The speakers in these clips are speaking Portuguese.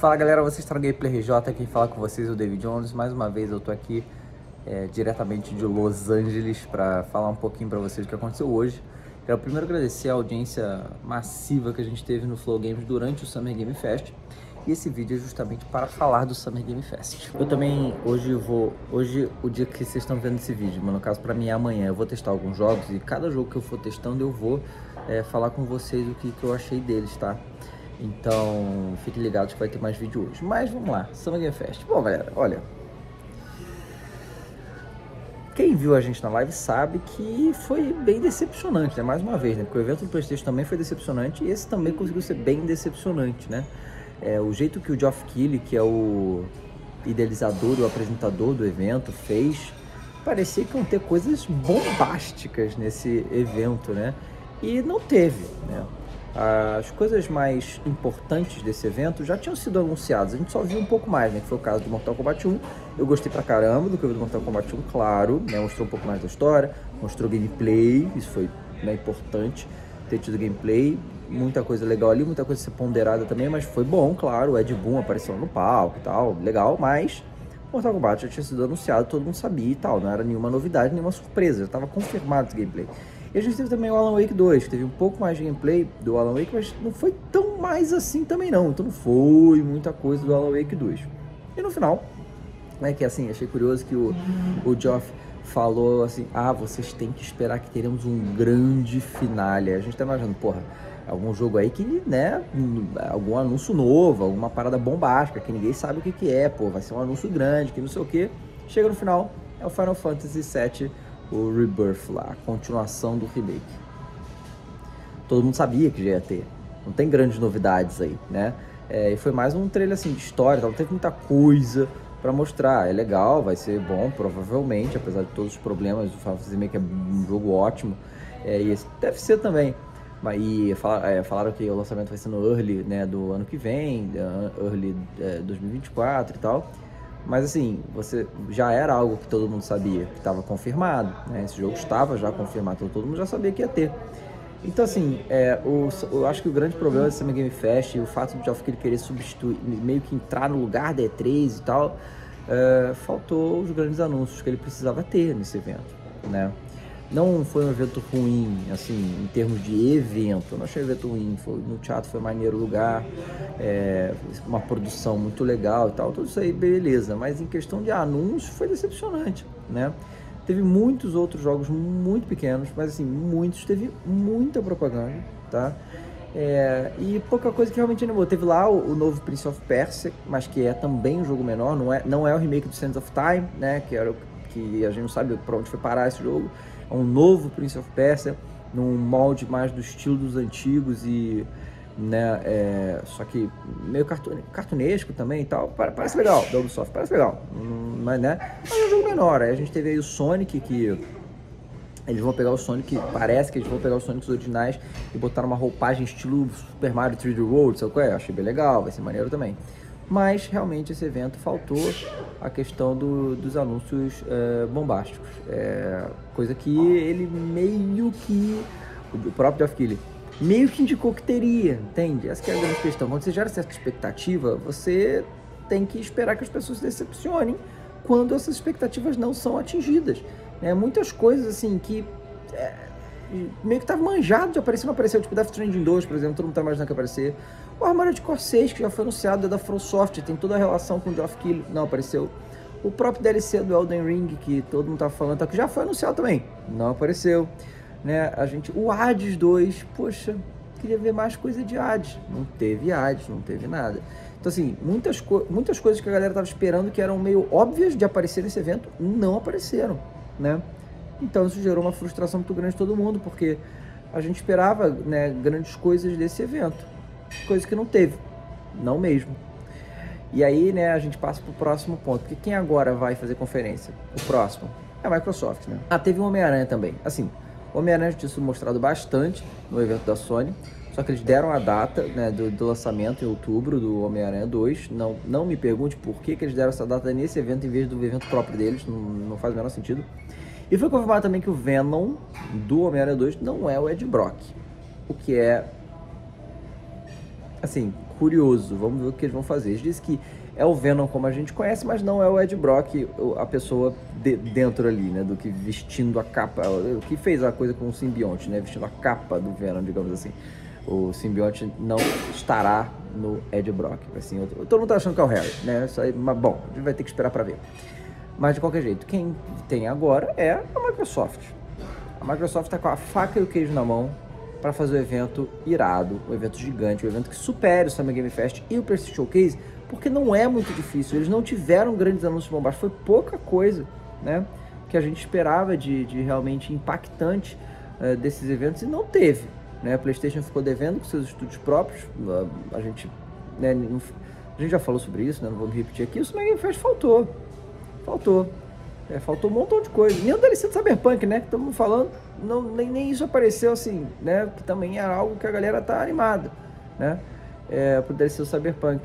Fala galera, vocês estão no Gameplay RJ, aqui fala com vocês o David Jones. Mais uma vez eu tô aqui diretamente de Los Angeles para falar um pouquinho para vocês do que aconteceu hoje. Quero primeiro agradecer a audiência massiva que a gente teve no Flow Games durante o Summer Game Fest. E esse vídeo é justamente para falar do Summer Game Fest. Eu também, hoje o dia que vocês estão vendo esse vídeo, mas no caso para mim é amanhã, eu vou testar alguns jogos e cada jogo que eu for testando eu vou falar com vocês o que eu achei deles, tá? Então, fiquem ligados que vai ter mais vídeo hoje. Mas vamos lá, Summer Game Fest. Bom, galera, olha, quem viu a gente na live sabe que foi bem decepcionante, né? Mais uma vez, né? Porque o evento do PlayStation também foi decepcionante e esse também conseguiu ser bem decepcionante, né? O jeito que o Geoff Keighley, que é o idealizador e o apresentador do evento, fez, parecia que iam ter coisas bombásticas nesse evento, né? E não teve, né? As coisas mais importantes desse evento já tinham sido anunciadas, a gente só viu um pouco mais, né? Que foi o caso do Mortal Kombat 1. Eu gostei pra caramba do que eu vi do Mortal Kombat 1, claro, né? Mostrou um pouco mais da história, mostrou gameplay, isso foi, né, importante ter tido gameplay, muita coisa legal ali, muita coisa a ser ponderada também, mas foi bom, claro, o Ed Boon apareceu no palco e tal, legal, mas Mortal Kombat já tinha sido anunciado, todo mundo sabia e tal, não era nenhuma novidade, nenhuma surpresa, já estava confirmado esse gameplay. E a gente teve também o Alan Wake 2, que teve um pouco mais de gameplay do Alan Wake, mas não foi tão mais assim também não, então não foi muita coisa do Alan Wake 2. E no final, né, que assim, achei curioso que o Geoff falou assim, vocês têm que esperar que teremos um grande finale. A gente tá imaginando, porra, algum jogo aí que, né, algum anúncio novo, alguma parada bombástica, que ninguém sabe o que é, pô, vai ser um anúncio grande, que não sei o que. Chega no final, é o Final Fantasy VII, o Rebirth lá, a continuação do remake. Todo mundo sabia que já ia ter, não tem grandes novidades aí, né? E foi mais um trailer assim de história, não teve muita coisa pra mostrar. É legal, vai ser bom, provavelmente, apesar de todos os problemas. O Final Fantasy Remake é um jogo ótimo, e esse deve ser também. Mas falaram que o lançamento vai ser no early, né, do ano que vem, early 2024 e tal. Mas assim, já era algo que todo mundo sabia, que estava confirmado, né? Esse jogo estava já confirmado, então todo mundo já sabia que ia ter. Então assim, eu acho que o grande problema desse Summer Game Fest e o fato de Geoff Keighley querer substituir, meio que entrar no lugar da E3 e tal, faltou os grandes anúncios que ele precisava ter nesse evento, né? Não foi um evento ruim, assim, em termos de evento, eu não achei o evento ruim, no teatro foi maneiro o lugar, uma produção muito legal e tal, tudo isso aí beleza, mas em questão de anúncio foi decepcionante, né? Teve muitos outros jogos muito pequenos, mas assim, teve muita propaganda, tá? E pouca coisa que realmente animou. Teve lá o novo Prince of Persia, mas que é também um jogo menor, não é o remake do Sands of Time, né? Que a gente não sabe pra onde foi parar esse jogo. É um novo Prince of Persia, num molde mais do estilo dos antigos e, né, só que meio cartunesco também e tal. Parece legal, da Ubisoft, parece legal, mas, né, mas é um jogo menor. Aí a gente teve aí o Sonic, que eles vão pegar o Sonic, parece que eles vão pegar os Sonics originais e botar uma roupagem estilo Super Mario 3D World, sabe qual é? Achei bem legal, vai ser maneiro também. Mas realmente esse evento faltou a questão dos anúncios bombásticos, coisa que ele meio que, o próprio Geoff Keighley, meio que indicou que teria, entende? Essa que é a grande questão. Quando você gera certa expectativa, você tem que esperar que as pessoas se decepcionem quando essas expectativas não são atingidas. Muitas coisas assim que meio que tava manjado de aparecer, não apareceu, tipo Death Stranding 2, por exemplo, todo mundo tá imaginando que ia aparecer. O Armored Core 6, que já foi anunciado, é da From Software, tem toda a relação com o Geoff Keighley, não apareceu. O próprio DLC do Elden Ring, que todo mundo tá falando, que já foi anunciado também, não apareceu, né? O Hades 2, poxa, queria ver mais coisa de Hades, não teve Hades, não teve nada. Então assim, muitas coisas que a galera tava esperando que eram meio óbvias de aparecer nesse evento, não apareceram, né? Então isso gerou uma frustração muito grande de todo mundo, porque a gente esperava, né, grandes coisas desse evento, coisa que não teve, não mesmo. E aí, né, a gente passa pro próximo ponto, porque quem agora vai fazer conferência? O próximo é a Microsoft, né? Teve o Homem-Aranha também. Assim, o Homem-Aranha já tinha sido mostrado bastante no evento da Sony, só que eles deram a data, né, do lançamento em outubro do Homem-Aranha 2. Não me pergunte por que eles deram essa data nesse evento em vez do evento próprio deles, não faz o menor sentido. E foi confirmado também que o Venom do Homem-Aranha 2 não é o Ed Brock, o que é assim, curioso. Vamos ver o que eles vão fazer. Eles dizem que é o Venom como a gente conhece, mas não é o Ed Brock, a pessoa dentro ali, né? Do que vestindo a capa, o que fez a coisa com o simbionte, né? Vestindo a capa do Venom, digamos assim. O simbionte não estará no Ed Brock. Assim, todo mundo tá achando que é o Harry, né? Isso aí, mas, bom, a gente vai ter que esperar para ver. Mas de qualquer jeito, quem tem agora é a Microsoft. A Microsoft tá com a faca e o queijo na mão para fazer o evento irado, um evento gigante, um evento que supere o Summer Game Fest e o PlayStation Showcase, porque não é muito difícil. Eles não tiveram grandes anúncios bombásticos, foi pouca coisa, né, que a gente esperava de realmente impactante desses eventos, e não teve, né? A PlayStation ficou devendo com seus estúdios próprios, a gente, né, a gente já falou sobre isso, né, não vou me repetir aqui. O Summer Game Fest faltou um montão de coisa. Nem o DLC do Cyberpunk, né, que estamos falando, não, nem isso apareceu assim, né, que também era algo que a galera tá animada, né, pro DLC do Cyberpunk.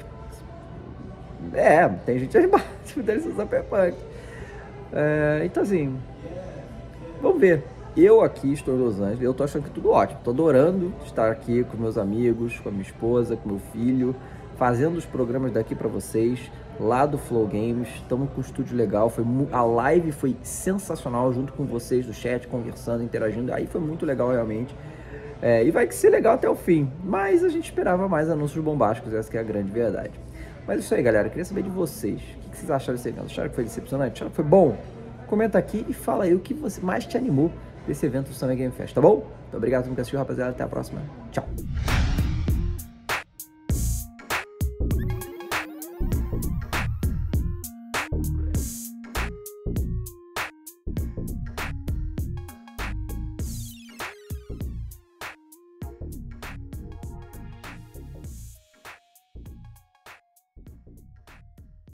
Tem gente animada pro DLC do Cyberpunk. Então assim, vamos ver. Eu aqui estou em Los Angeles, eu tô achando que tudo ótimo, tô adorando estar aqui com meus amigos, com a minha esposa, com meu filho, fazendo os programas daqui para vocês, lá do Flow Games. Estamos com um estúdio legal, a live foi sensacional, junto com vocês do chat, conversando, interagindo, aí foi muito legal realmente, e vai ser legal até o fim, mas a gente esperava mais anúncios bombásticos, essa que é a grande verdade. Mas é isso aí, galera, eu queria saber de vocês, o que vocês acharam desse evento? Acharam que foi decepcionante? Acharam que foi bom? Comenta aqui e fala aí o que você mais te animou desse evento do Summer Game Fest, tá bom? Então, obrigado por me assistir, rapaziada, até a próxima, tchau!